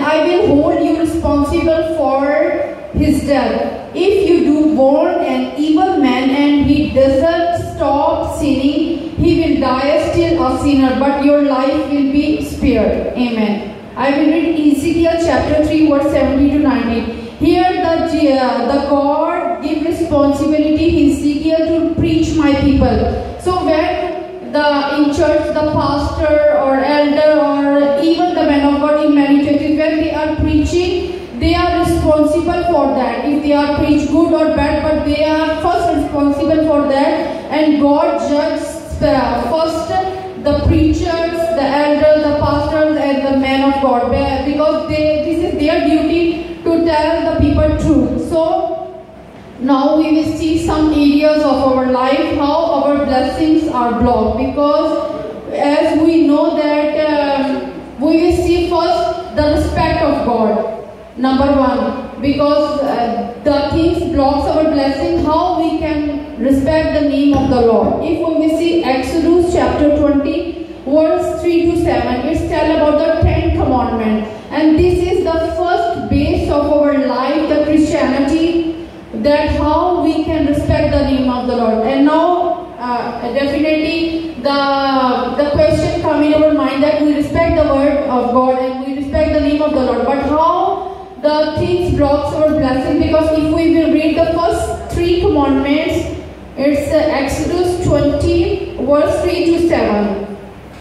I will hold you responsible for his death. If you do warn an evil man and he doesn't stop sinning, he will die still a sinner, but your life will be spared. Amen. I will read Ezekiel chapter 3 verse 70 to 90. Here the God give responsibility Ezekiel to preach my people. So when in church the pastor or elder or even the man of God in many churches, when they are preaching, they are responsible for that. If they are preach good or bad, but they are first responsible for that, and God judges first the preachers, the elders, the pastors, and the men of God, because this is their duty to tell the people truth. So now we will see some areas of our life how our blessings are blocked, because as we know that we will see first the respect of God, number one, because the things blocks our blessing, how we can respect the name of the Lord. If we will see Exodus chapter 20 verse 3 to 7, it's tell about the 10 commandments, and this is the first base of our life, the Christianity, that how we can respect the name of the Lord. And now definitely the question come in our mind that we respect the word of God and we respect the name of the Lord, but how the things blocks our blessing? Because if we will read the first 3 commandments, it's Exodus 20 verse 3 to 7.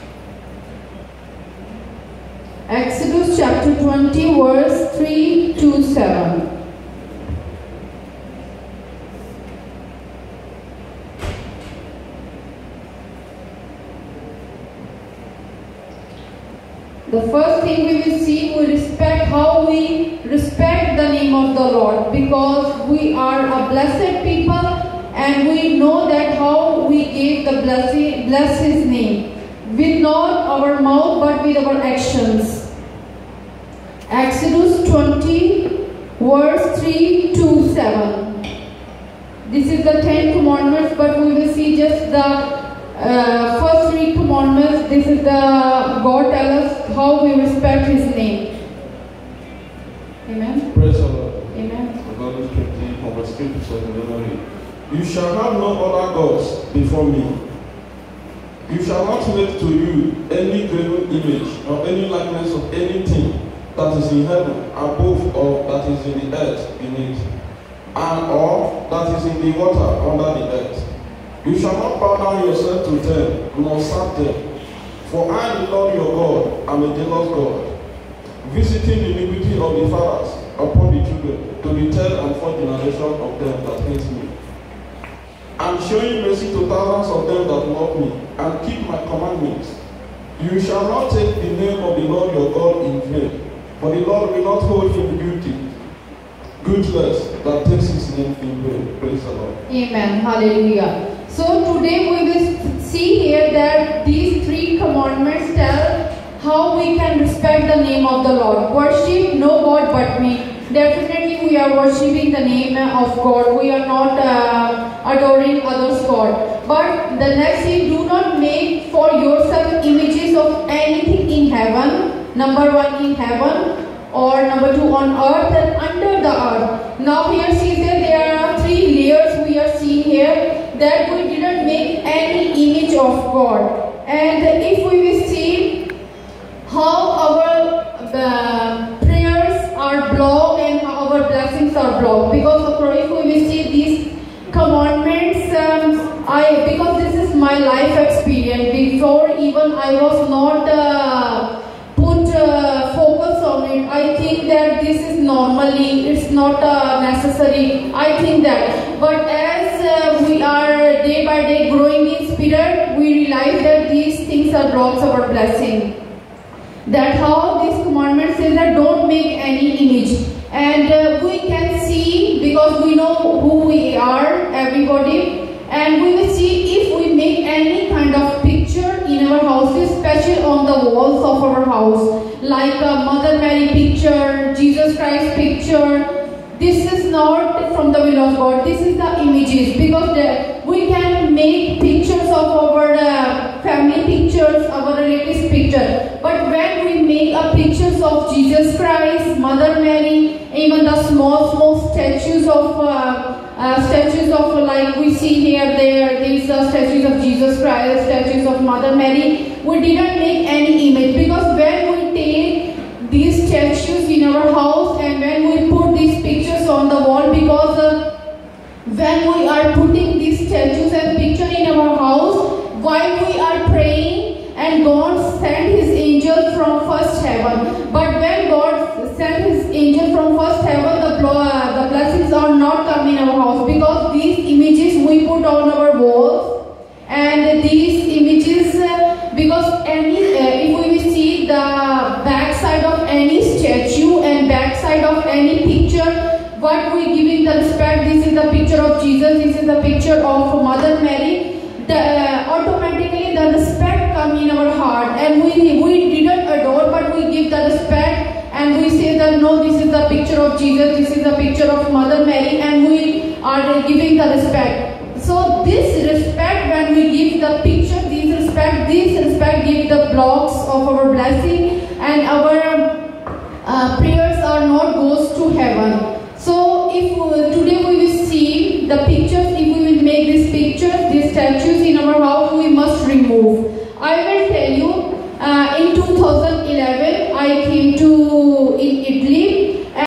Exodus chapter 20 verse 3 to 7. The first thing we will see, we respect how we respect the name of the Lord, because we are a blessed people and we know that how we gave the bless his name with not our mouth but with our actions. Exodus 20 verse 3 to 7. This is the 10 commandments, but we will see just the first 3 commandments. This is the God tell us how we respect his name. Amen. Praise the Lord. Amen. Exodus 20 from verse 3 to 7. You shall have no other gods before me. You shall not make to you any graven image or any likeness of anything that is in heaven above, or that is in the earth beneath, and or that is in the water under the earth. You shall not bow down yourself to them, nor serve them. For I, the Lord your God, am a jealous God, visiting the iniquity of the fathers upon the children, to the third and fourth generation of them that hate me, and showing mercy to thousands of them that love me, and keep my commandments. You shall not take the name of the Lord your God in vain, for the Lord will not hold him guiltless that takes his name in vain. Praise the Lord. Amen. Hallelujah. So today we will see here that these 3 commandments tell how we can respect the name of the Lord. Worship no God but me. Definitely we are worshipping the name of God. We are not adoring others' God. But the next thing, do not make for yourself images of anything in heaven. Number 1 in heaven, or number 2 on earth and under the earth. Now here see that there are 3 layers we are seeing here, that we didn't make any image of God. And if we will see how our prayers are blocked and how our blessings are blocked, because if we will see these commandments, because this is my life experience. Before even I was not put focus on it. I think that this is normally, it's not necessary. I think that, but as we are day by day growing in spirit, we realize that these things are blocks of our blessing. That how this commandment says that don't make any image, and we can see, because we know who we are, everybody, and we will see if we make any kind of picture in our houses, especially on the walls of our house, like a Mother Mary picture, Jesus Christ picture. This is not from the will of God. This is the images, because we can make pictures of our family pictures, our relatives picture. But when we make a pictures of Jesus Christ, Mother Mary, even the small statues of like we see here, these are statues of Jesus Christ, statues of Mother Mary. We didn't make any image, because when we take these statues in our house and when we put these pictures on the wall, because when we are putting these statues and picture in our house, while we are praying, and God sent His angel from first heaven. But when God sent His angel from first heaven, the blessings are not come in our house, because these images we put on our walls, and these images, because if we see the back side of any statue and back side of any picture, what we giving the respect, this is the picture of Jesus, this is the picture of Mother Mary, automatically the respect come in our heart, and we didn't adore, but we give the respect, and we say that no, this is the picture of Jesus, this is the picture of Mother Mary, and we are giving the respect. So this respect, when we give the picture, this respect give the blocks of our blessing, and our prayers are not goes to heaven.